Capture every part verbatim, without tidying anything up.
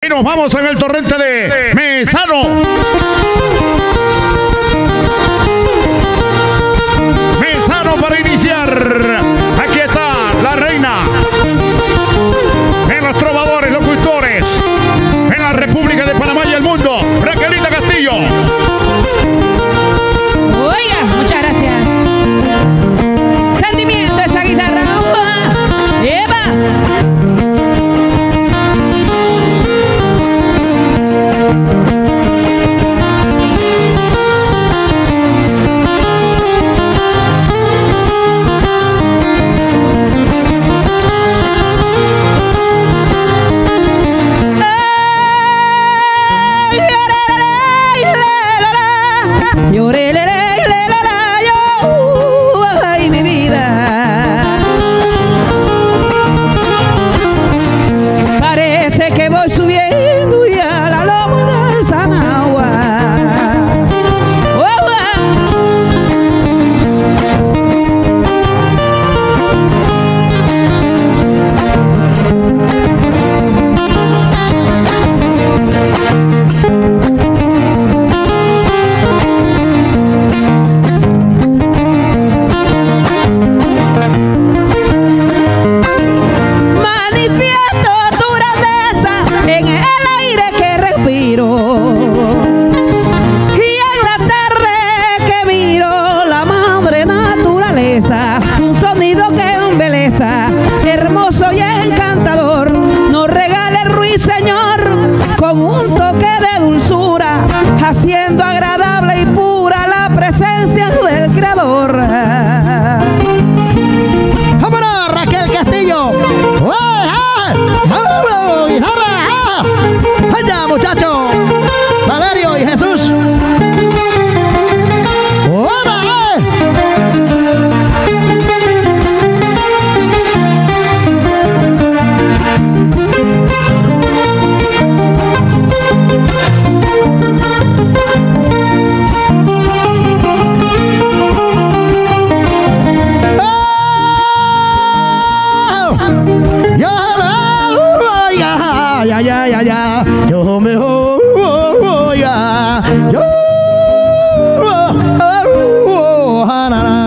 Y nos vamos en el torrente de Mesano. Mesano para iniciar. Aquí está la reina en los trovadores, locutores en la República de Panamá y el mundo, Raquelita Castillo. Oiga, muchas gracias. Sentimiento esa guitarra. ¡Eva! Hermoso y encantador, nos regale ruiseñor con un toque de dulzura, haciendo agradable y pura la presencia del Creador. ¡Vámonos, Raquel Castillo! ¡Allá, muchachos! Valerio y Jesús. Ya, ya, ya, ya, yo me voy, ya, yo, oh, oh, na, na.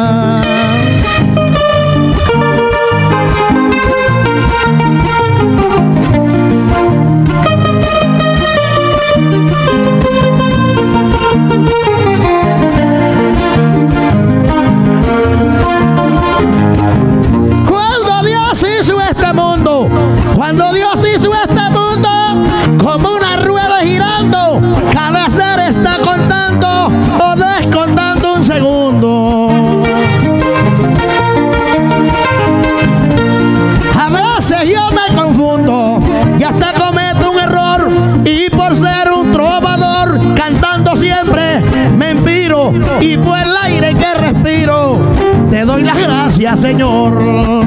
Cuando Dios hizo este mundo, cuando Dios hizo este mundo, como una rueda girando, cada ser está contando o descontando un segundo. A veces yo me confundo y hasta cometo un error, y por ser un trovador cantando siempre me inspiro, y por el aire que respiro te doy las gracias, Señor.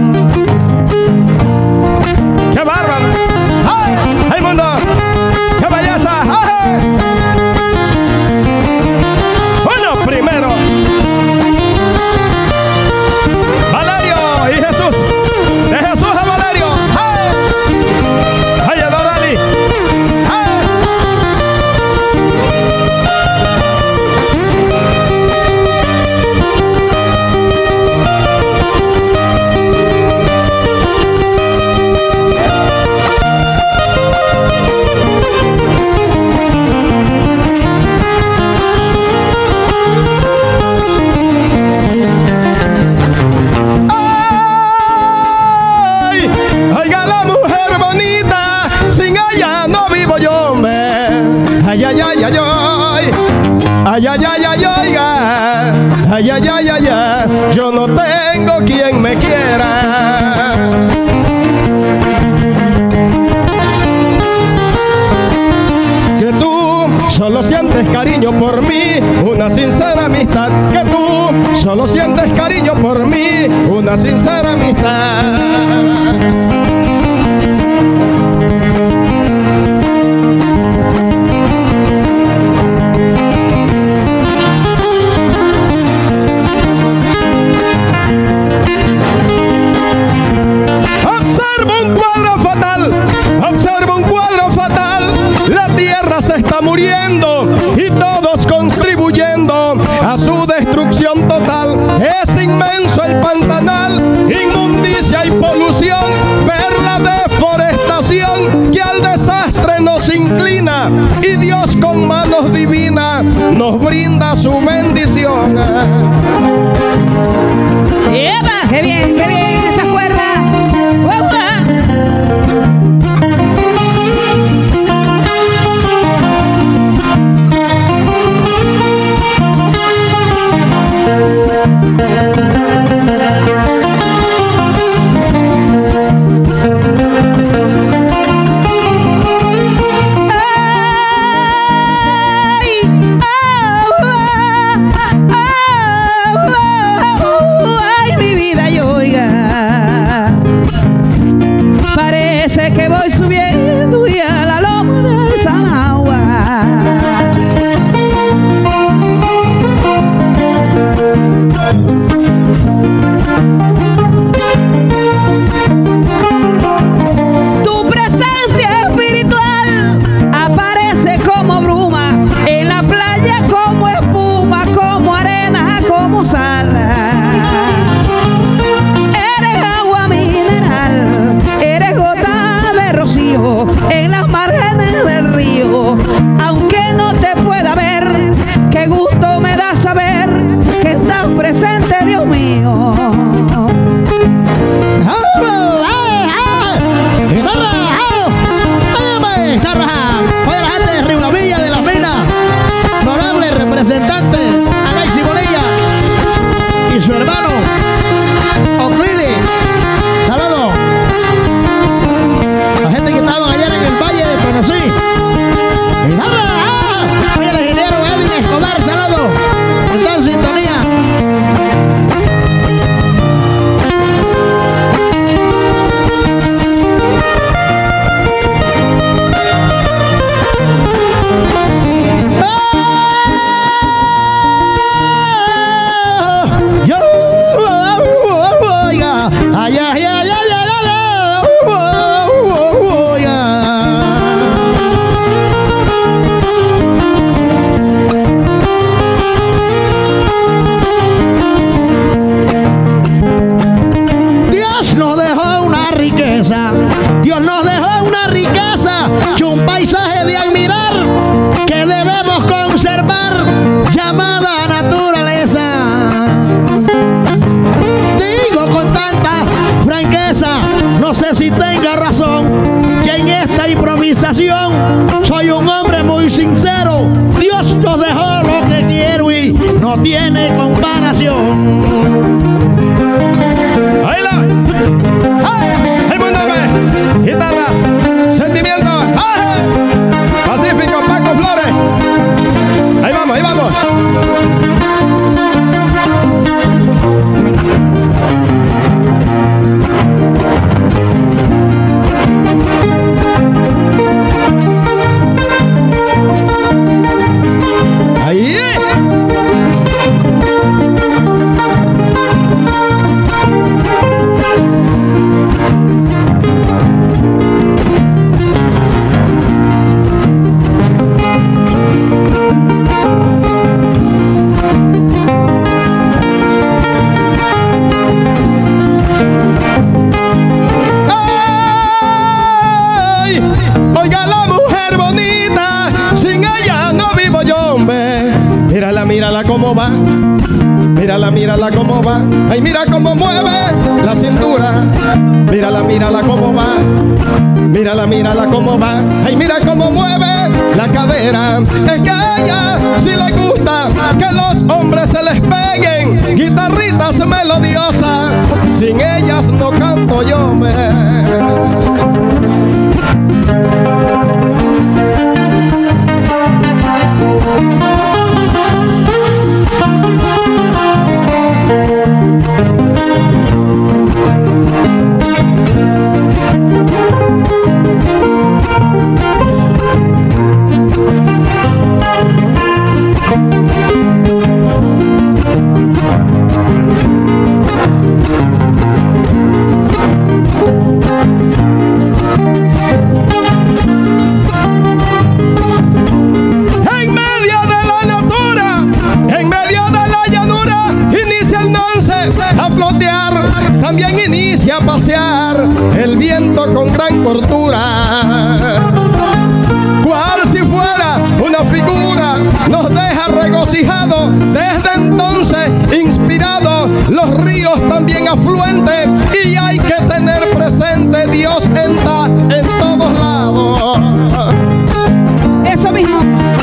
¡Qué bárbaro! ¡Ay! ¡Ay, mundo! ¡Qué belleza! ¡Ay! Bueno, primero Valerio y Jesús. De Jesús a Valerio. ¡Ay! ¡Ay, Dorali! ¡Ay! Oiga, la mujer bonita, sin ella no vivo yo, hombre. Ay, ay, ay, ay, ay. Ay, ay, ay, ay, oiga. Ay, ay, ay, ay, ay. Yo no tengo quien me quiera. Que tú solo sientes cariño por mí, una sincera amistad. Que tú solo sientes cariño por mí, una sincera amistad. Observo un cuadro fatal, observo un cuadro fatal. va muriendo y todos contribuyendo a su destrucción total. Es inmenso el pantanal, inmundicia y polución, ver la deforestación que al desastre nos inclina, y Dios con manos divinas nos brinda su bendición. ¡Epa! ¡Qué bien, qué bien esa cuerda! ¡Guau! Parece que voy subiendo y a la loma del Sanagua. Tu presencia espiritual aparece como bruma, en la playa como espuma, como arena, como sal. Eres agua mineral, eres gota de rocío en las márgenes del río. Aunque no te pueda ver, qué gusto me da saber que estás presente, Dios mío. Oye, la gente de Río La Villa de Las Minas, honorable representante Alexis Bonilla y su hermano Oclidi, saludos. La gente que estaban ayer en el Valle de Tonosí. Oye, el ingeniero Edwin Escobar, saludos. Está en sintonía. Ay, ay, ay, ay, ay, ay, ay, oh, oh, yeah. Dios nos dejó una riqueza, Dios nos dejó una riqueza, un paisaje de admirar que debemos conservar, llamada naturaleza. Con tanta franqueza, no sé si tenga razón, que en esta improvisación soy un hombre muy sincero. Dios nos dejó lo que quiero y no tiene comparación. ¡Ahí la! ¡Ay! ¡El mundo ve! ¡Guitarras! ¡Sentimientos! ¡Ay! ¡Pacífico, Paco Flores! ¡Ahí vamos, ahí vamos! ¡Ahí! Oiga, la mujer bonita, sin ella no vivo yo, hombre. Mírala, mírala cómo va. Mírala, mírala cómo va. Ay, mira cómo mueve la cintura. Mírala, mírala cómo va. Mírala, mírala cómo va. Ay, mira cómo mueve la cadera. Es que a ella si le gusta que los hombres se les peguen. Guitarritas melodiosas, sin ellas no canto yo, hombre. gran cortura. Cual si fuera una figura, nos deja regocijado. Desde entonces inspirado, los ríos también afluentes, y hay que tener presente, Dios está en todos lados. Eso mismo.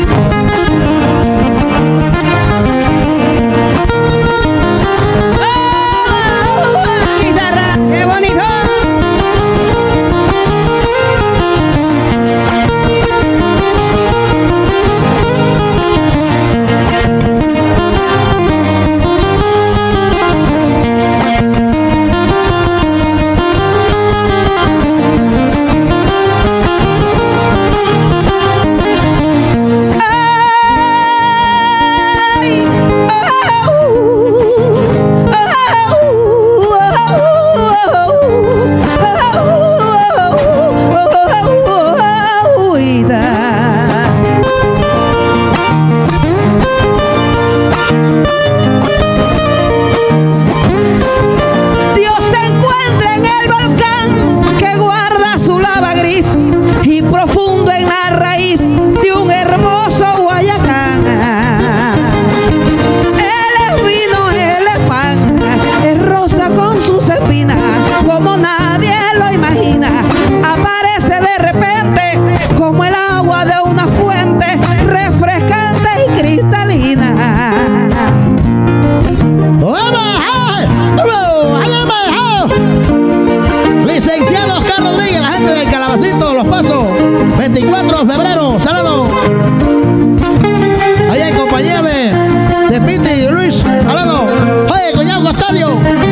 ¡Oh, guitarra! ¡Qué bonito! veinticuatro de febrero, Salado. Allá en compañía de, de Piti y Luis Salado. Oye, Coñaco Estadio.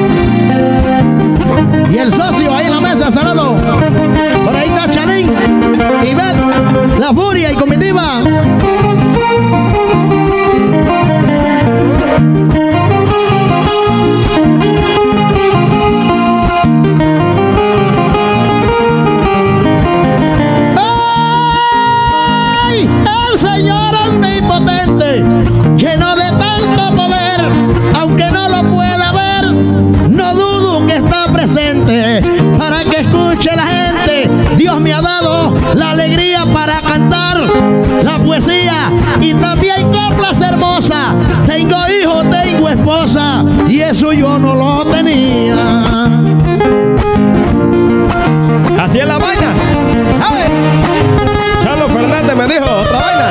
Y el socio ahí en la mesa, Salado. Por ahí está Chanín, Ivette, La Furia y Comitiva. Lleno de tanto poder, aunque no lo pueda ver, no dudo que está presente para que escuche la gente. Dios me ha dado la alegría para cantar la poesía y también coplas hermosas. Tengo hijos, tengo esposa y eso yo no lo tenía. Así es la vaina. ¿Sabe? Chalo Fernández me dijo otra vaina.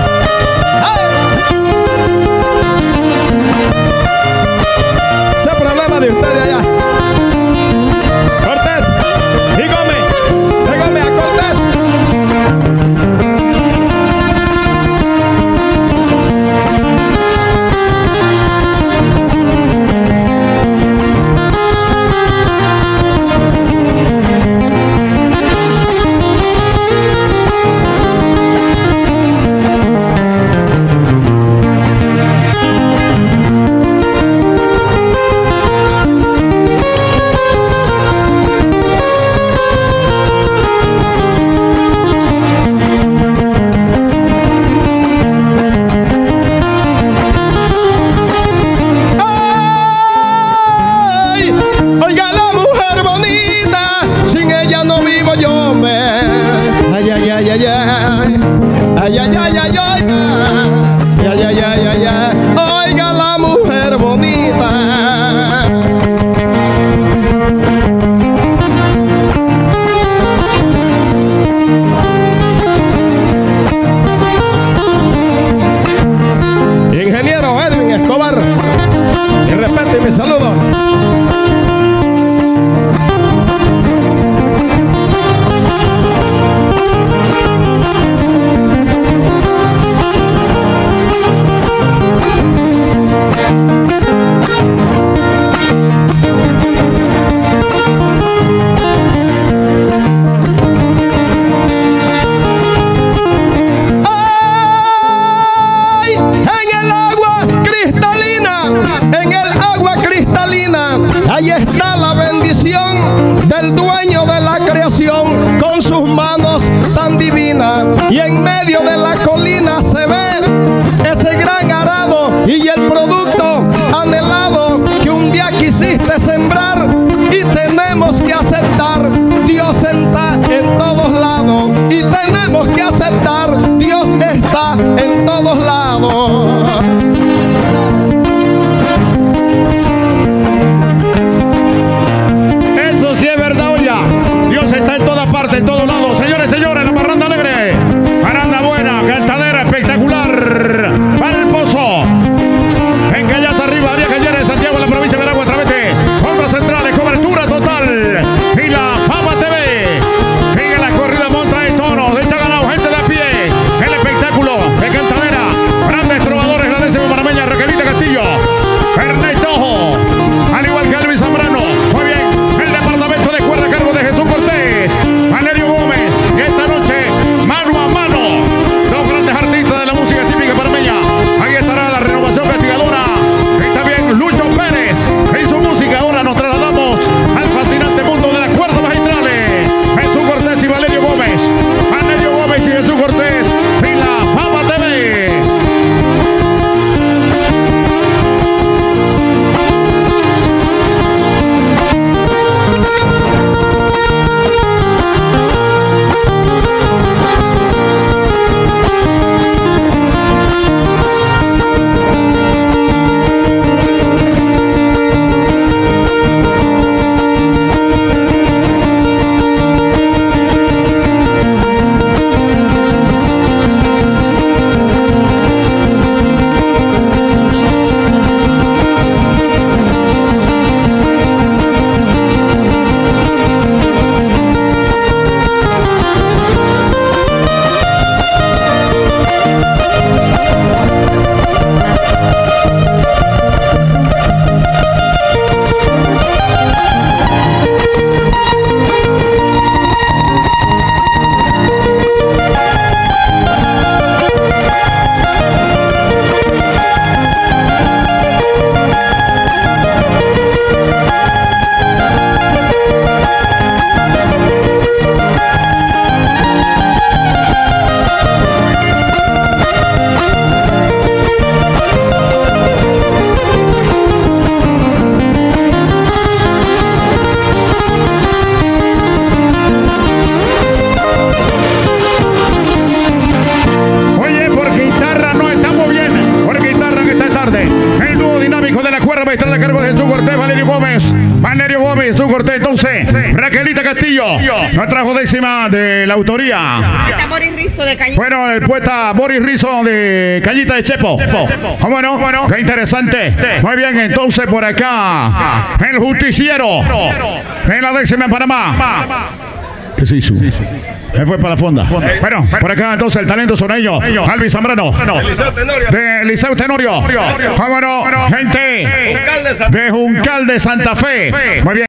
De ustedes allá. Cortés, dígame, dígame a Cortés. Ay, ay, ay, ay, ay, ay, ay, ay, ay, ay, oiga la mujer bonita. Ingeniero Edwin Escobar, mi respeto y mi saludo. Ahí está la bendición del dueño de la creación con sus manos tan divinas. Y en medio de la colina se ve ese gran arado y el producto anhelado que un día quisiste sembrar. Y tenemos que aceptar, Dios está en todo tenemos que aceptar, Dios está en todos lados. Eso sí es verdad, oiga. Dios está en todas partes, en todos lados. Señores, señores, la parranda alegre, parranda buena, cantadera espectacular para el Pozo. En Callas arriba, Vía Calle de Santiago, en la provincia de Veragua, a través de Ondas Centrales, cobertura total. Y la Fama T V. Sigue la corrida monta de toros, de Chaganao, gente de a pie. El espectáculo de cantadera. Grandes trovadores, la décima panameña, Raquelita Castillo. Ernesto Ojo, al igual que Elvis Zambrano. Muy bien, el departamento de cuerda a cargo de Jesús Cortés, Valerio Gómez. Y esta noche, mano a mano, dos grandes artistas de la música típica panameña. Ahí estará la renovación castigadora. Y también Lucho Pérez y su música. Ahora nos trasladamos al fascinante mundo de las cuerdas magistrales. Jesús Cortés y Valerio Gómez. Valerio Gómez y Jesús Cortés y la Fama T V. El dúo dinámico de la cuerda maestral a cargo de Jesús Cortés, Valerio Gómez. Valerio Gómez, Jesús Cortés, entonces, Raquelita Castillo, nuestra décima de la autoría. Boris Rizo de Cañita. Bueno, el poeta Boris Rizo de Cañita de Chepo. Ah, bueno, bueno, qué interesante. Muy bien, entonces por acá, el justiciero en la décima en Panamá. ¿Qué se hizo? Él fue para la fonda. Bueno, por acá entonces el talento soneño, Alvis Zambrano, de Liceo Tenorio. Vámonos, gente de Juncal de Santa Fe. Muy bien.